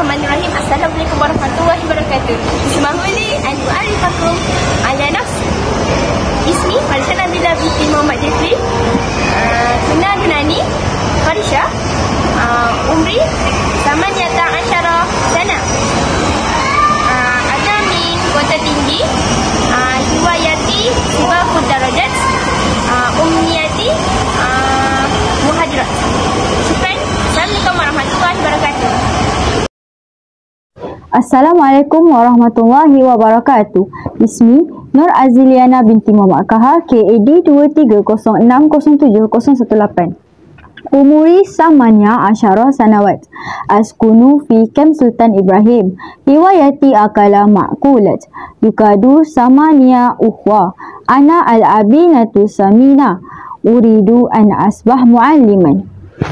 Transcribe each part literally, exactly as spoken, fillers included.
Bismillahirrahmanirrahim. Assalamualaikum warahmatullahi wabarakatuh. Ismahuli an u'arifakum ala nafsi. Ismi Farisha Nabila binti Muhammad Jeffrey. uh, Kenal Gunani Farisha. uh, Umri Samaniyata Asyara Sana. uh, Ada min Kota Tinggi. uh, Hiwayati Sibakul Darajat. uh, Umniyati uh, Muhajirat. Syukran. Assalamualaikum warahmatullahi wabarakatuh. Assalamualaikum warahmatullahi wabarakatuh. Ismi Nur Aziliana binti Muhammad Kahar, K A D dua tiga kosong enam kosong tujuh kosong satu lapan. Umuri Samanya Asyara Sanawat. Askunu fi Kem Sultan Ibrahim. Hiwayati Akala Ma'kulat. Yukadu Samania Ukhwa. Ana Al-Abinatu Samina. Uridu an asbah mu'alliman.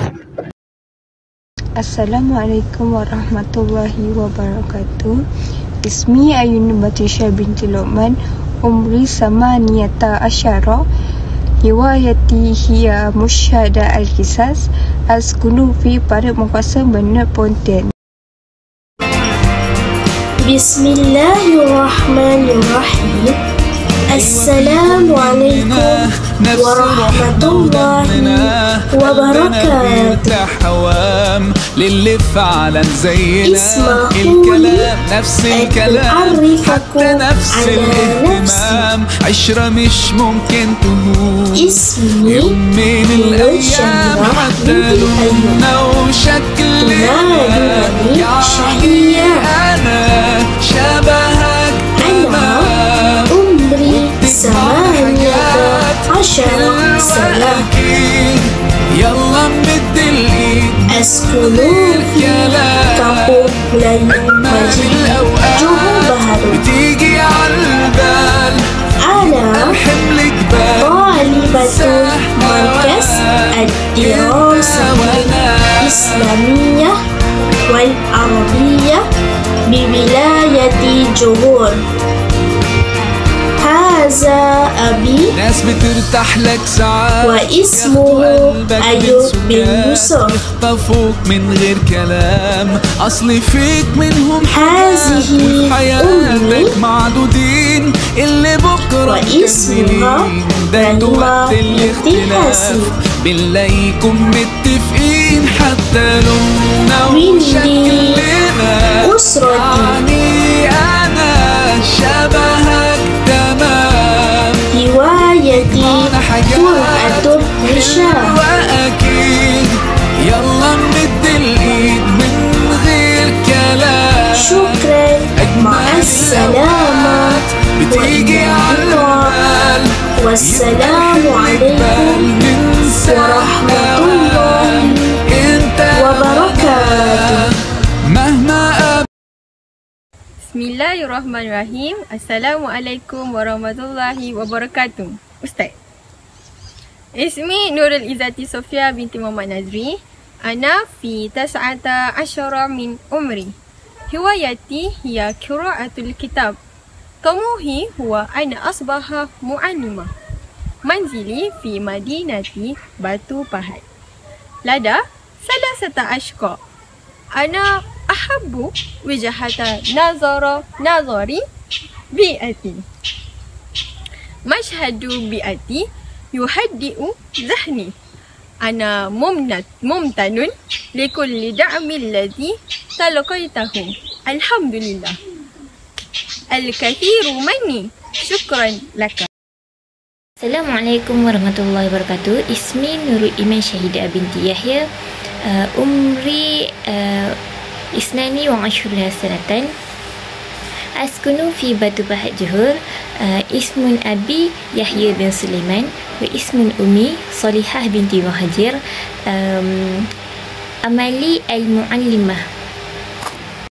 Assalamualaikum warahmatullahi wabarakatuh. Ismi Ayun Batisha binti Luqman. Umri Samaniyata Asyara. Hiwayati hiya musyada al-kisas. Askunu fi pada Mempasa Benar Pontian. Bismillahirrahmanirrahim. Assalamualaikum warahmatullahi wabarakatuh. للي فعلا زينا الكلام نفس الكلام حتى نفس الاهتمام عشرة مش ممكن تموت يوم من الايام حتى لوننا وشكلنا يعني انا شبهك تمام عمري ثمانية عشر سنة. يلا نمد الايد أسكن في كابو ليل مجيد جهو بتيجي عالبال أنا الحمل جبال طالبة مركز الدراسة الإسلامية والعربية بولاية جهور. هذا أبي ناس بترتاح لك ساعات واسمه أيوب بن يوسف. يخطفوك من غير كلام أصلي فيك منهم هذه حياتك معدودين اللي بكرة واسمها ده رنيمة وقت الاختلاف بنلاقيكم متفقين حتى لوننا وشكلنا أسرتي يعني أنا شبهك تمام هوايتي قرأة الهشام. وأكيد يلا نمد الإيد من غير كلام. شكرا مع السلامة بتيجي عالبال والسلام عليكم ورحمة الله وبركاته. مهما Bismillahirrahmanirrahim. Assalamualaikum warahmatullahi wabarakatuh. Ustaz. Ismi Nurul Izzati Sofia binti Muhammad Nazri. Ana fi tas'ata asyara min umri. Hiwayati hiya qira'atul kitab. Tamuhi huwa ana asbaha mu'allimah. Manzili fi madinati Batu Pahat. Lada salasata ashqa. Ana ahabbu wijahata nazara nazari bi'ati. Mashhadu bi'ati yuhaddi'u zahni. Ana mumnat mumtanun likulli da'mi alladhi talaqaitahu. Alhamdulillah. Al-kathiru manni. Syukran laka. Assalamualaikum warahmatullahi wabarakatuh. Ismi Nurul Iman Syahidah binti Yahya. uh, Umri uh, Isnani wa ashurna sanatan. Askunu fi Batu Pahat Johor. uh, Ismun Abi Yahya bin Sulaiman. Wa ismun Umi Salihah binti Muhajir. um, Amali al-Mu'allimah.